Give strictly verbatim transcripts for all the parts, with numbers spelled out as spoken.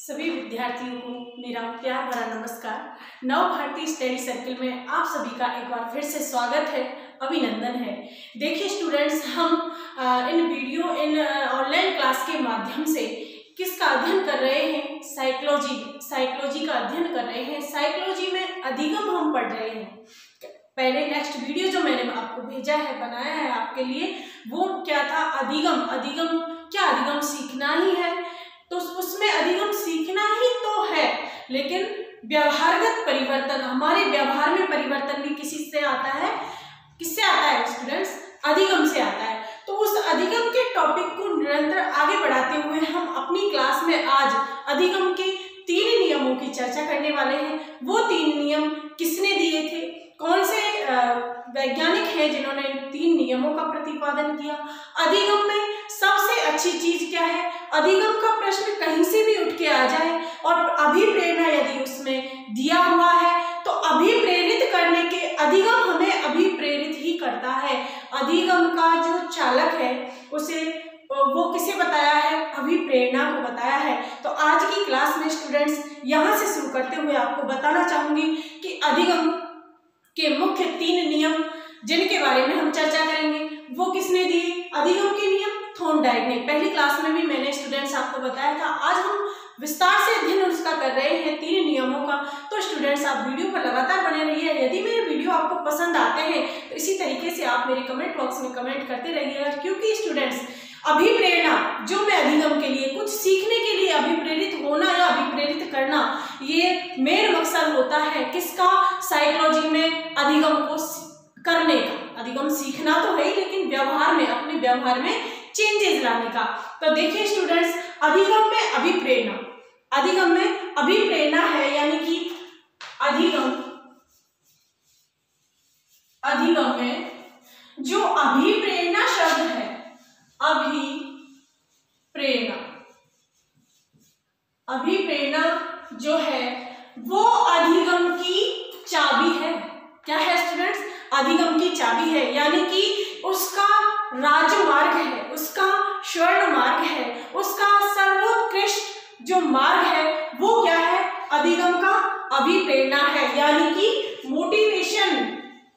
सभी विद्यार्थियों को मेरा प्यार भरा नमस्कार। नव भारती स्टडी सर्किल में आप सभी का एक बार फिर से स्वागत है, अभिनंदन है। देखिए स्टूडेंट्स, हम आ, इन वीडियो इन ऑनलाइन क्लास के माध्यम से किसका अध्ययन कर रहे हैं? साइकोलॉजी साइकोलॉजी का अध्ययन कर रहे हैं। साइकोलॉजी में अधिगम हम पढ़ रहे हैं। पहले नेक्स्ट वीडियो जो मैंने आपको भेजा है, बनाया है आपके लिए, वो क्या था? अधिगम। अधिगम क्या? अधिगम सीखना ही है, तो उसमें अधिगम सीखना ही तो है, लेकिन व्यवहारगत परिवर्तन, हमारे व्यवहार में परिवर्तन भी किसी से आता है? किससे आता है स्टूडेंट्स? अधिगम से आता है। तो उस अधिगम के टॉपिक को निरंतर आगे बढ़ाते हुए हम अपनी क्लास में आज अधिगम के तीन नियमों की चर्चा करने वाले हैं। वो तीन नियम किसने दिए थे? कौन से वैज्ञानिक हैं जिन्होंने इन तीन नियमों का प्रतिपादन किया? अधिगम में सबसे अच्छी चीज क्या है? अधिगम का प्रश्न कहीं से भी उठ के आ जाए और अभिप्रेरणा यदि उसमें दिया हुआ है तो अभिप्रेरित करने के, अधिगम हमें अभिप्रेरित ही करता है। अधिगम का जो चालक है उसे वो किसे बताया है? अभिप्रेरणा को बताया है। तो आज की क्लास में स्टूडेंट्स यहाँ से शुरू करते हुए आपको बताना चाहूंगी कि अधिगम के मुख्य तीन नियम जिनके बारे में हम चर्चा करेंगे वो किसने दिए? अधिगम के नियम थॉर्नडाइक ने। पहली क्लास में भी मैंने स्टूडेंट्स आपको बताया था। आज हम विस्तार से अध्ययन उसका कर रहे हैं, तीन नियमों का। तो स्टूडेंट्स आप वीडियो पर लगातार बने रहिए। यदि मेरे वीडियो आपको पसंद आते हैं तो इसी तरीके से आप मेरे कमेंट बॉक्स में कमेंट करते रहिएगा, क्योंकि स्टूडेंट्स अभिप्रेरणा, जो मैं अधिगम के लिए कुछ सीखने के लिए अभिप्रेरित होना या अभिप्रेरित करना, ये मेन मकसद होता है किसका? साइकोलॉजी में अधिगम को करने का। अधिगम सीखना तो है ही, लेकिन व्यवहार में, अपने व्यवहार में चेंजेस लाने का। तो देखिए स्टूडेंट्स, अधिगम में अभिप्रेरणा, अधिगम में अभिप्रेरणा है, यानी कि अधिगम अधिगम में जो अभिप्रेरणा शब्द है, अभिप्रेरणा अभिप्रेरणा जो है वो अधिगम की चाबी है। क्या है स्टूडेंट्स? अधिगम की चाबी है, यानी कि उसका राजमार्ग है, उसका स्वर्ण मार्ग है, उसका सर्वोत्कृष्ट जो मार्ग है वो क्या है? अधिगम का अभिप्रेरणा है, यानी कि मोटिवेशन।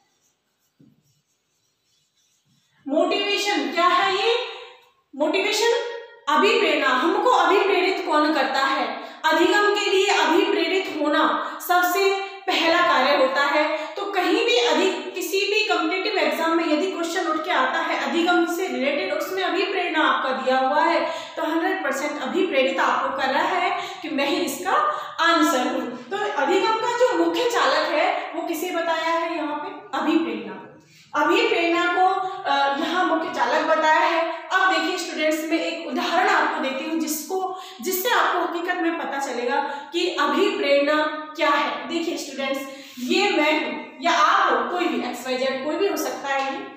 मोटिवेशन क्या है? ये मोटिवेशन, अभिप्रेरणा। हमको अभिप्रेरित कौन करता है? अधिगम के लिए अभिप्रेरित होना सबसे पहला कार्य होता है। तो कहीं भी अधिक किसी भी कॉम्पिटिटिव एग्जाम में यदि क्वेश्चन उठ के आता है अधिगम से रिलेटेड, उसमें अभिप्रेरणा आपका दिया हुआ है, तो हंड्रेड परसेंट अभिप्रेरित आपको कर रहा है कि मैं ही इसका आंसर हूं। तो अधिगम का जो मुख्य चालक है वो किसे बताया है यहाँ पे? अभिप्रेरणा। अभिप्रेरणा को यहाँ मुख्य चालक बताया है। अब देखिए स्टूडेंट्स, मैं एक उदाहरण आपको देती हूँ जिसको जिससे आपको हकीकत में पता चलेगा कि अभिप्रेरणा क्या है। देखिए स्टूडेंट्स, ये मैं हूं या आप हो, कोई भी, एक्स वाई जेड कोई भी हो सकता है। ये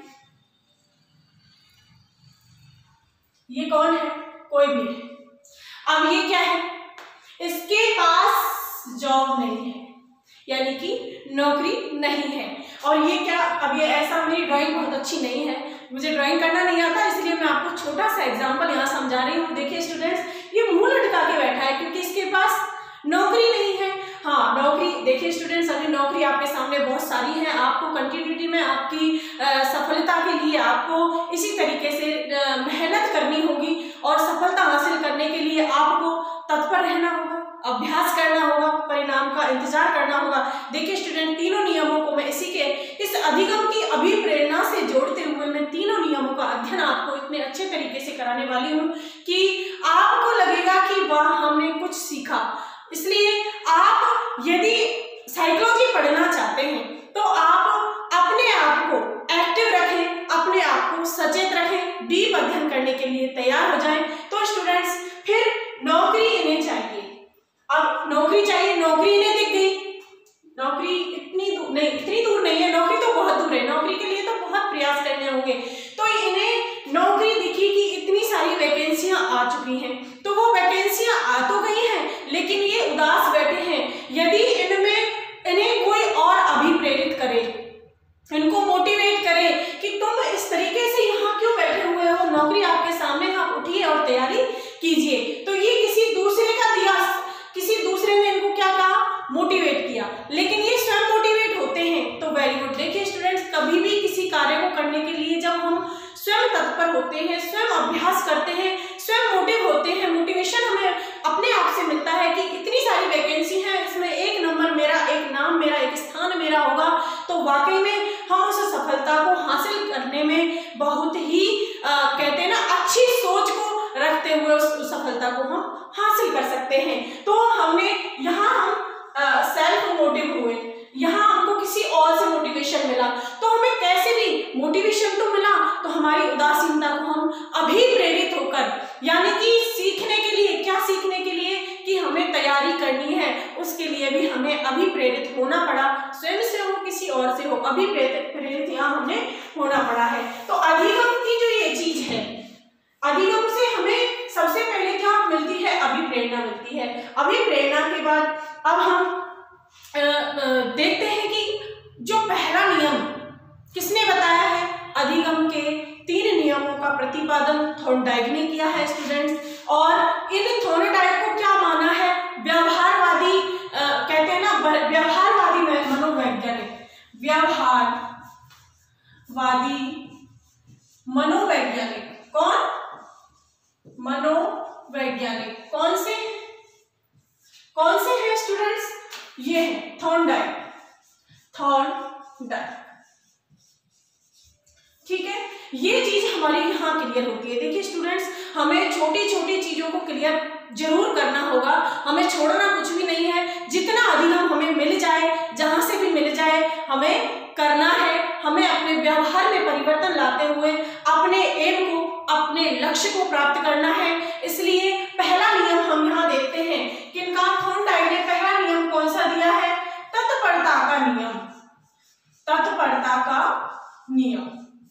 ये कौन है? कोई भी है। अब ये क्या है? इसके पास जॉब नहीं है, यानी कि नौकरी नहीं है। और ये क्या? अब ये ऐसा, मेरी ड्राइंग बहुत अच्छी नहीं है, मुझे ड्राइंग करना नहीं आता, इसलिए मैं आपको छोटा सा एग्जांपल यहाँ समझा रही हूँ। देखिए स्टूडेंट्स, ये मुंह लटका के बैठा है क्योंकि इसके पास नौकरी नहीं है। हाँ, नौकरी, देखिए स्टूडेंट्स, अभी नौकरी आपके सामने बहुत सारी है। आपको कंटिन्यूटी में आपकी सफलता के लिए आपको इसी तरीके से मेहनत करनी होगी और सफलता हासिल करने के लिए आपको तत्पर रहना होगा, अभ्यास करना होगा, परिणाम का इंतजार करना होगा। देखिए स्टूडेंट, तीनों नियमों को मैं इसी के इस अधिगम की अभिप्रेरणा से जोड़ते हुए मैं तीनों नियमों का अध्ययन आपको इतने अच्छे तरीके से कराने वाली हूँ कि आपको लगेगा कि वाह, हमने कुछ सीखा। इसलिए आप यदि साइकोलॉजी पढ़ना चाहते हैं तो आप अपने आप को एक्टिव रखें, अपने आप को सचेत रखें, डीप अध्ययन करने के लिए तैयार हो जाएं। तो स्टूडेंट्स, फिर नौकरी इन्हें चाहिए। अब नौकरी चाहिए, नौकरी इन्हें दिख गई, नौकरी इतनी दूर नहीं, इतनी दूर नहीं है, नौकरी तो बहुत दूर है, नौकरी के लिए तो बहुत प्रयास करने होंगे। तो इन्हें नौकरी दिखी कि इतनी सारी वैकेंसियां आ चुकी हैं, तो वो वैकेंसियां आ तो गई हैं, लेकिन ये उदास बैठे हैं। यदि इनमें इन्हें कोई और अभिप्रेरित करे, इनको मोटिवेट करे कि तुम इस तरीके से यहाँ क्यों बैठे हुए हो, नौकरी आपके सामने, आप उठिए और तैयारी कीजिए, तो ये किसी दूसरे का दिया सफलता को हम हासिल कर सकते हैं। तो हमने यहाँ हम सेल्फ मोटिव हुए, यहाँ हमको किसी और से मोटिवेशन मिला, तो हमें कैसे भी मोटिवेशन तो मिला, तो हमारी उदासीनता को हम अभी प्रेरित होकर, यानी कि सीखने के लिए, क्या सीखने के लिए कि हमें तैयारी करनी है, उसके लिए भी हमें अभी प्रेरित होना पड़ा, स्वयं से हो किसी और से हो, अभी प्रेरित प्रेरित यहाँ हमने होना पड़ा है। तो अधिगम की जो ये चीज है, अधिगम से हमें सबसे पहले क्या मिलती है, अभिप्रेरणा मिलती है। अभिप्रेरणा के बाद अब हम आ, आ, देखते हैं कि जो पहला नियम किसने बताया है, अधिगम के तीन नियमों का प्रतिपादन थॉर्नडाइक ने किया है स्टूडेंट्स। और इन थॉर्नडाइक को क्या माना है, व्यवहारवादी आ, कहते हैं ना, व्यवहारवादी मनोवैज्ञानिक, व्यवहारवादी मनोवैज्ञानिक, कौन, मनोवैज्ञानिक कौन से कौन से है स्टूडेंट्स, ये है थॉर्नडाइक, थॉर्नडाइक, ठीक है। ये चीज हमारी यहाँ क्लियर होती है। देखिए स्टूडेंट्स, हमें छोटी छोटी चीजों को क्लियर जरूर करना होगा, हमें छोड़ना कुछ भी नहीं है। जितना अधिगम हमें मिल जाए, जहां से भी मिल जाए, हमें करना है। हमें अपने व्यवहार में परिवर्तन लाते हुए अपने एम को, अपने लक्ष्य को प्राप्त करना है। इसलिए पहला नियम हम यहाँ देखते हैं कि इनका थॉर्नडाइक ने पहला नियम कौन सा दिया है, तत्परता का नियम, तत्परता का नियम।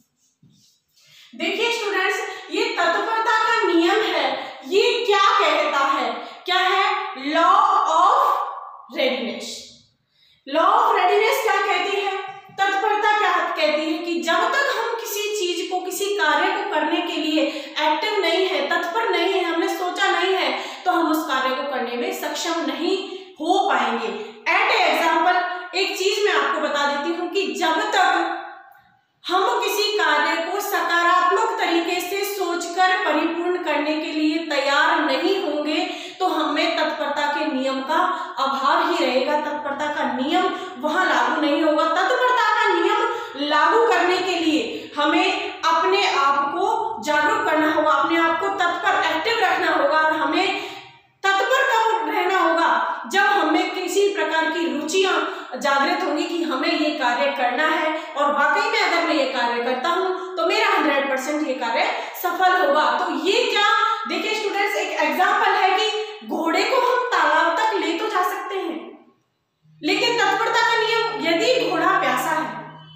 देखिए स्टूडेंट्स, ये तत्परता का नियम है, ये क्या कहता है, क्या है, law of readiness. Law of readiness क्या कहती है, तत्परता क्या कहती है कि जब तक हम किसी चीज को, किसी कार्य को करने के लिए एक्टिव नहीं है, तत्पर नहीं है, हमने सोचा नहीं है, तो हम उस कार्य को करने में सक्षम नहीं हो पाएंगे। एट एग्जाम्पल एक चीज मैं आपको बता देती हूँ कि जब तक हम किसी कार्य को सकारात्मक तरीके से सोचकर परिपूर्ण करने के लिए तैयार नहीं होंगे, तो हमें तत्परता के नियम का अभाव ही रहेगा, तत्परता का नियम वहां लागू नहीं होगा। तत्परता का नियम लागू करने के लिए हमें अपने आप को जागरूक करना होगा, अपने आप को तत्पर, एक्टिव रखना होगा, और हमें तत्पर कब रहना होगा, जब हमें किसी प्रकार की रुचियां जागृत होंगी कि हमें ये कार्य करना है, और वाकई में अगर मैं ये कार्य करता हूं तो मेरा हंड्रेड परसेंट ये कार्य सफल होगा। तो ये क्या, देखिए स्टूडेंट्स, एक एग्जांपल है कि घोड़े को हम तालाब तक ले तो जा सकते हैं, लेकिन तत्परता का नियम, यदि घोड़ा प्यासा है,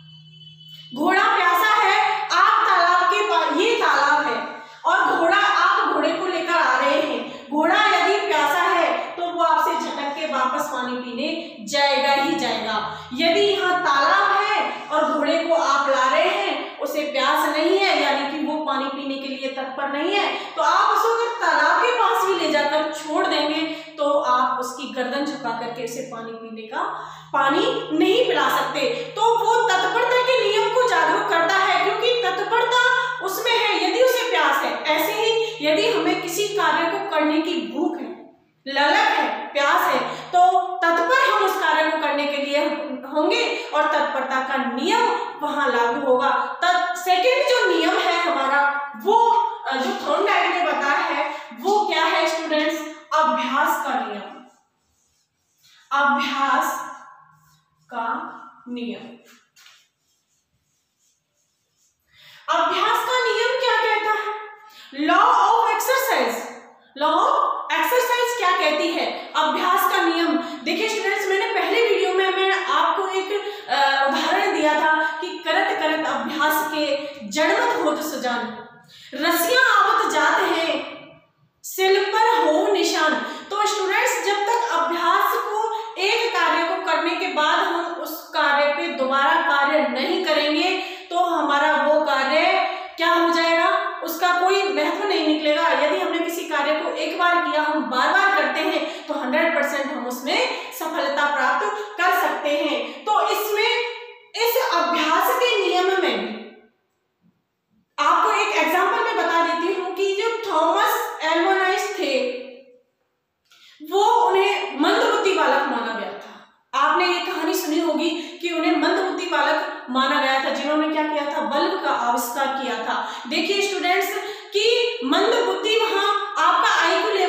घोड़ा प्यासा है, आप तालाब के पास, ये तालाब है और घोड़ा, आप घोड़े को लेकर आ रहे हैं, घोड़ा यदि प्यासा है तो वो आपसे झटक के वापस पानी पीने जाएगा ही जाएगा। यदि यहाँ तालाब है और घोड़े को आप ला रहे हैं, उसे प्यास नहीं है, यानी कि वो पानी पीने के लिए तत्पर नहीं है, तो आप उसको अगर तालाब के पास भी ले जाकर छोड़ देंगे तो आप उसकी गर्दन झुका करके उसे पानी पीने का, पानी नहीं पिला सकते। तो वो तत्परता के नियम को जागरूक करता है, क्योंकि तत्परता उसमें है, यदि उसे प्यास है। ऐसे ही यदि हमें किसी कार्य को करने की भूख है, ललक है, प्यास है, तो तत्पर हम उस कार्य को करने के लिए होंगे और तत्परता का नियम वहां लागू होगा। तब सेकंड जो नियम है हमारा, वो जो थॉर्नडाइक ने बताया है, वो क्या है स्टूडेंट्स, अभ्यास का नियम, अभ्यास का नियम। अभ्यास का नियम क्या कहता है, law of exercise. Law of exercise क्या कहती है, अभ्यास का नियम। देखिए स्टूडेंट्स, मैंने पहले वीडियो में मैंने आपको एक उदाहरण दिया था कि करत करत अभ्यास के जड़मत होत सुजान, रसियां आवत जात हैं, सिल पर हो निशान। तो स्टूडेंट्स, जब तक अभ्यास को, एक कार्य को करने के बाद हम उस कार्य पे दोबारा कार्य नहीं करेंगे, तो हमारा वो कार्य क्या हो जाएगा, उसका कोई महत्व नहीं निकलेगा। यदि हमने किसी कार्य को एक बार किया, हम बार बार करते हैं, तो हंड्रेड परसेंट हम उसमें सफलता प्राप्त कर सकते हैं। तो इसमें, इस अभ्यास के नियम में आपको एक एग्जांपल में बता देती हूँ कि जो थॉमस एल्वा एडिसन थे, वो उन्हें मंदबुद्धि बालक माना गया था। आपने ये कहानी सुनी होगी कि उन्हें मंदबुद्धि बालक माना गया था, जिन्होंने क्या किया था, बल्ब का आविष्कार किया था। देखिए स्टूडेंट्स कि मंदबुद्धि वहां आपका आई क्यू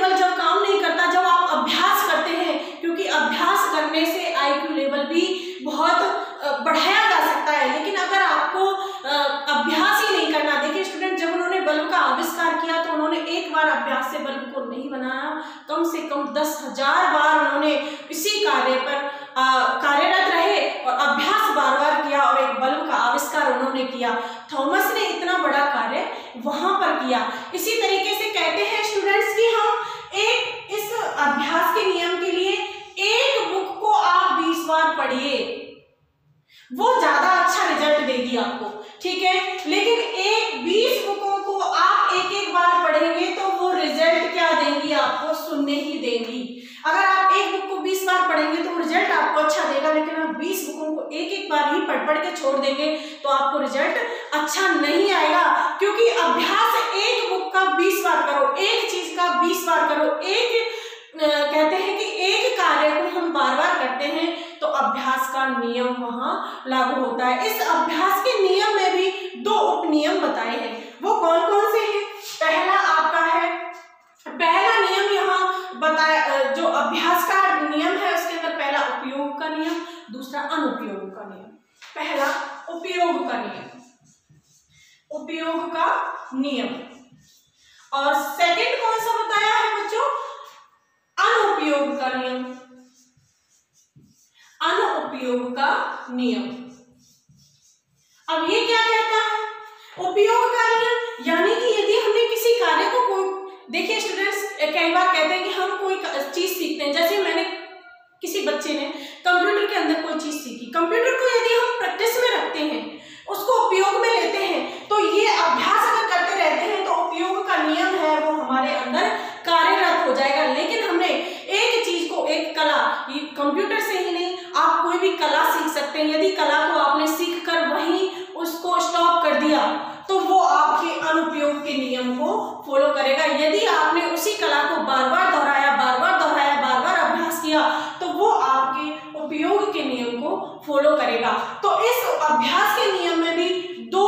अभ्यास से बल्ब को नहीं बनाया, कम से कम दस हजार बार उन्होंने इसी कार्य पर कार्यरत रहे और अभ्यास बार बार किया और एक बल्ब का आविष्कार उन्होंने किया। थॉमस ने इतना बड़ा कार्य वहां पर किया। इसी तरीके से कहते हैं स्टूडेंट्स कि हम एक इस अभ्यास के नियम के लिए एक बुक को आप बीस बार पढ़िए, वो ज्यादा अच्छा रिजल्ट देगी आपको, ठीक है। लेकिन एक बीस बुकों को आप एक एक बार पढ़ेंगे तो वो रिजल्ट क्या देंगी आपको, सुनने ही देंगी। अगर आप एक बुक को बीस बार पढ़ेंगे तो रिजल्ट आपको अच्छा देगा, लेकिन आप बीस बुकों को एक एक बार ही पढ़ पढ़ के छोड़ देंगे तो आपको रिजल्ट अच्छा नहीं आएगा। क्योंकि अभ्यास एक बुक का बीस बार करो, एक चीज का बीस बार करो, एक कहते हैं कि एक कार्य को हम बार बार करते हैं तो अभ्यास का नियम वहां लागू होता है। इस अभ्यास के नियम में भी दो उपनियम बताए हैं, वो कौन कौन से हैं? पहला आपका है, पहला नियम यहाँ बताया जो अभ्यास का नियम है उसके अंदर पहला उपयोग का नियम, दूसरा अनुपयोग का नियम। पहला उपयोग का नियम, उपयोग का नियम, और सेकंड कौन सा बताया है बच्चों? अनुपयोग का नियम, अनुपयोग का नियम। अब ये क्या कहता है? उपयोग का नियम यानी कि यदि हमने किसी कार्य को कोई, देखिए स्टूडेंट्स कई बार कहते हैं कि हम कोई चीज सीखते हैं, जैसे मैंने किसी बच्चे ने कंप्यूटर के अंदर कोई चीज सीखी, कंप्यूटर को यदि हम प्रैक्टिस में रखते हैं, उसको उपयोग में लेते हैं, तो ये अभ्यास अगर करते रहते हैं तो उपयोग का नियम है वो हमारे अंदर कार्यरत हो जाएगा। लेकिन हमने एक चीज को, एक कला, ये कंप्यूटर से ही नहीं, आप कोई भी कला सीख सकते हैं, यदि कला को आपने सीख कर वहीं उसको स्टॉप कर दिया तो वो आपके अनुपयोग के नियम को फॉलो करेगा। यदि आपने उसी कला को बार बार दोहराया, बार बार दोहराया, बार बार अभ्यास किया तो वो आपके उपयोग के नियम को फॉलो करेगा। तो इस अभ्यास के नियम में भी दो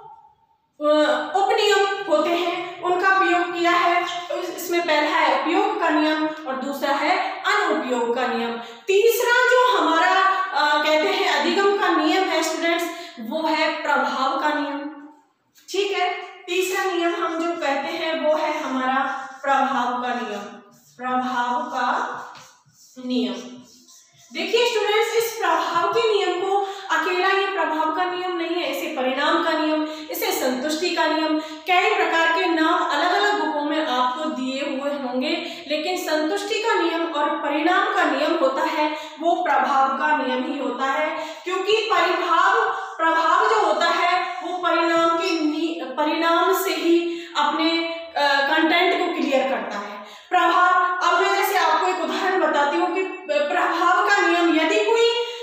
उपनियम होते हैं, उनका प्रयोग किया है। इसमें पहला है उपयोग का नियम और दूसरा है अनुपयोग का नियम। तीसरा जो हमारा आ, कहते हैं अधिगम का नियम है स्टूडेंट्स, वो है प्रभाव का नियम, ठीक है। तीसरा नियम हम जो कहते हैं वो है हमारा प्रभाव का नियम, प्रभाव का नियम। देखिए स्टूडेंट्स, इस प्रभाव के नियम को अकेला ये प्रभाव का नियम नहीं है, इसे परिणाम का नियम, इसे संतुष्टि का नियम, कई प्रकार के नाम अलग अलग बुकों में आपको दिए हुए होंगे, लेकिन संतुष्टि का नियम और परिणाम का नियम होता है वो प्रभाव का नियम ही होता है। क्योंकि परिभाव प्रभाव जो होता है वो परिणाम के परिणाम से ही अपने कंटेंट को क्लियर करता है। प्रभाव, अब मैं जैसे आपको एक उदाहरण बताती हूँ कि प्रभाव का नियम, यदि कोई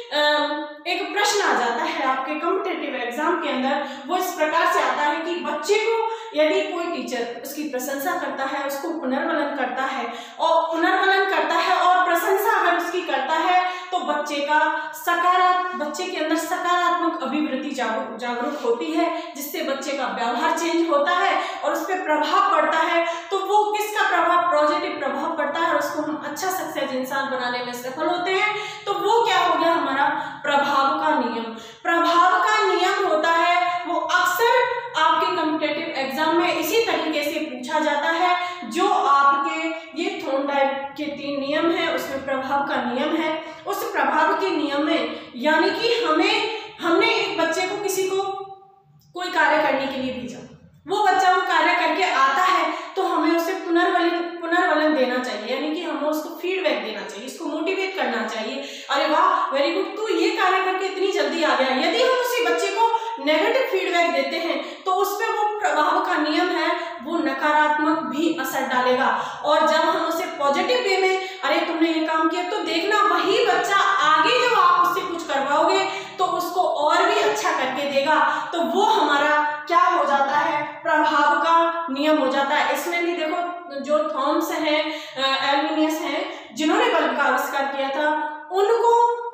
एक प्रश्न आ जाता है आपके कॉम्पिटिटिव एग्जाम के अंदर, वो इस प्रकार से आता है कि बच्चे को यदि कोई टीचर उसकी प्रशंसा करता है, उसको पुनर्वलन करता है और पुनर्वलन करता है और प्रशंसा अगर उसकी करता है तो बच्चे का सकारात्मक बच्चे के अंदर सकारात्मक अभिवृत्ति जागरूक जागरूक होती है, जिससे बच्चे का व्यवहार चेंज होता है और उस पर प्रभाव पड़ता है। तो वो किसका प्रभाव? पॉजिटिव प्रभाव पड़ता है और उसको हम अच्छा सक्सेस इंसान बनाने में सफल होते हैं। तो वो क्या हो गया हमारा प्रभाव का नियम। प्रभाव का नियम होता है वो अक्सर आपके कॉम्पिटिटिव एग्जाम में इसी तरीके से पूछा जाता है, जो आपके ये थॉर्नडाइक के तीन नियम है उसमें प्रभाव का नियम है। उस प्रभाव के नियम में यानी कि हमें हमने एक बच्चे को किसी को कोई कार्य करने के लिए भेजा, वो बच्चा वो कार्य करके आता है तो हमें उसे पुनर्वलन पुनर्वलन देना चाहिए, यानी कि हमें उसको फीडबैक देना चाहिए, इसको मोटिवेट करना चाहिए, अरे वाह वेरी गुड तू ये कार्य करके इतनी जल्दी आ गया। यदि हम उसी बच्चे को नेगेटिव फीडबैक देते हैं तो उस पर वो प्रभाव का नियम है वो नकारात्मक भी असर डालेगा। और जब हम उसे पॉजिटिव वे में अरे तुमने ये काम किया तो देखना वही बच्चा आगे जब आप उससे कुछ करवाओगे तो उसको और भी अच्छा करके देगा। तो वो हमारा क्या हो जाता है? प्रभाव का नियम हो जाता है। इसमें भी देखो जो थॉमस हैं, एल्विनियस हैं, जिन्होंने बल्ब का आविष्कार किया था, उनको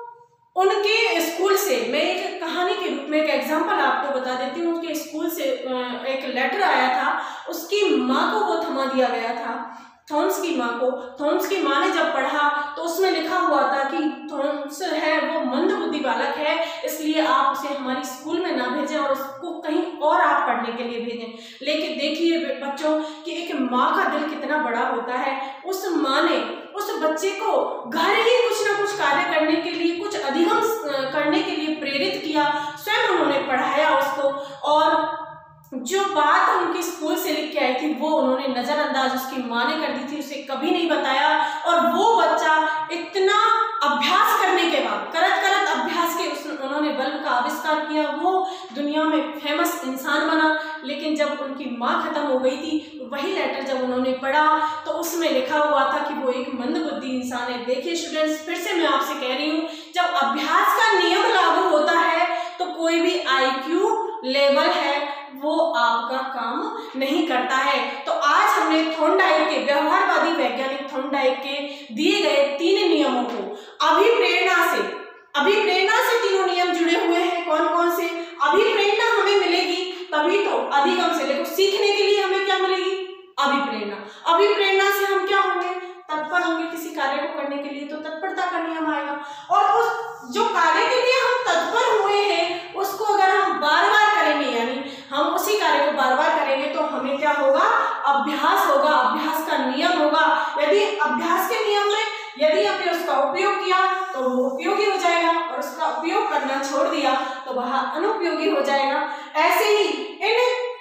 उनके स्कूल से, मैं एक कहानी के रूप में एक एग्जांपल आपको बता देती हूँ, उनके स्कूल से एक लेटर आया था, उसकी माँ को वो थमा दिया गया था, थॉमस की माँ को। थॉमस की माँ ने जब पढ़ा तो उसमें लिखा हुआ था कि थॉमस है वो मंद बुद्धि बालक है, इसलिए आप उसे हमारी स्कूल में ना भेजें और उसको कहीं और आप पढ़ने के लिए भेजें। लेकिन देखिए बच्चों कि एक माँ का दिल कितना बड़ा होता है। उस माँ ने उस बच्चे को घर ही कुछ ना कुछ कार्य करने के लिए, कुछ अधिगम करने के लिए प्रेरित किया, स्वयं उन्होंने पढ़ाया उसको, और जो बात उनके स्कूल से लिख के आई थी वो उन्होंने नजरअंदाज उसकी माँ ने कर दी थी, उसे कभी नहीं बताया। और वो बच्चा इतना अभ्यास करने के बाद, करत करत अभ्यास के उस उन्होंने बल्ब का आविष्कार किया, वो दुनिया में फेमस इंसान बना। लेकिन जब उनकी माँ खत्म हो गई थी, वही लेटर जब उन्होंने पढ़ा तो उसमें लिखा हुआ था कि वो एक मंदबुद्धि इंसान है। देखिए स्टूडेंट्स, फिर से मैं आपसे कह रही हूँ, जब अभ्यास का नियम लागू होता है तो कोई भी आई क्यू लेवल है वो आपका काम नहीं करता है। तो आज हमने थॉर्नडाइक के, व्यवहारवादी वैज्ञानिक थॉर्नडाइक के दिए गए तीन नियमों को अभिप्रेरणा से, अभिप्रेरणा से तीनों नियम जुड़े हुए हैं। कौन कौन से? अभिप्रेरणा हमें मिलेगी तभी तो अधिगम से लेकर सीखने के लिए हमें क्या मिलेगी? अभिप्रेरणा। अभिप्रेरणा से हम क्या होंगे? तत्पर होंगे किसी कार्य को करने के लिए, तो तत्परता का नियम आएगा। और उस जो कार्य के लिए हम तत्पर हुए हैं उसको अगर हम बार बार करेंगे, यानी हम उसी कार्य को बार बार करेंगे, तो हमें क्या होगा? अभ्यास होगा, अभ्यास का नियम होगा। यदि अभ्यास के नियम में यदि हमने उसका उपयोग किया तो वो उपयोगी हो जाएगा, और उसका उपयोग करना छोड़ दिया तो वह अनुपयोगी हो जाएगा। ऐसे ही इन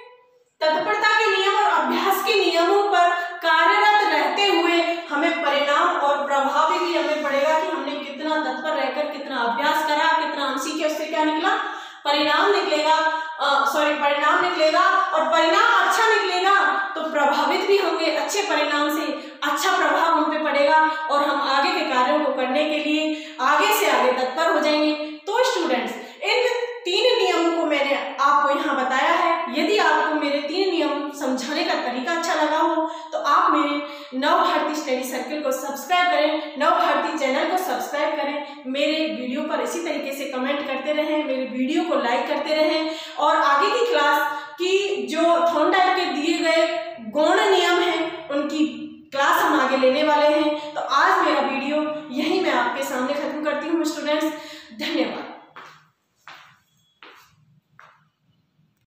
तत्परता के नियम और अभ्यास के नियमों पर कार्यरत रहते हुए हमें परिणाम और प्रभाव भी हमें पड़ेगा कि हमने कितना तत्पर रहकर कितना अभ्यास करा, कितना हम सीखे, उससे क्या निकला? परिणाम निकलेगा, सॉरी परिणाम निकलेगा। और परिणाम अच्छा निकलेगा तो प्रभावित भी होंगे अच्छे परिणाम से, अच्छा प्रभाव हम पे पड़ेगा और हम आगे के कार्यों को करने के लिए आगे से आगे तत्पर हो जाएंगे। तो स्टूडेंट्स, इन तीन नियमों को मैंने आपको यहाँ बताया है। यदि आपको मेरे तीन नियम समझाने का तरीका अच्छा लगा हो तो आप मेरे नव भारती स्टडी सर्किल को सब्सक्राइब करें, नव भारती चैनल को सब्सक्राइब करें, मेरे वीडियो पर इसी तरीके से कमेंट करते रहें, मेरे वीडियो को लाइक करते रहें, और आगे की क्लास की जो थॉर्नडाइक के दिए गए गौण नियम हैं उनकी क्लास हम आगे लेने वाले हैं। तो आज मेरा वीडियो यही मैं आपके सामने खत्म करती हूँ स्टूडेंट्स। धन्यवाद।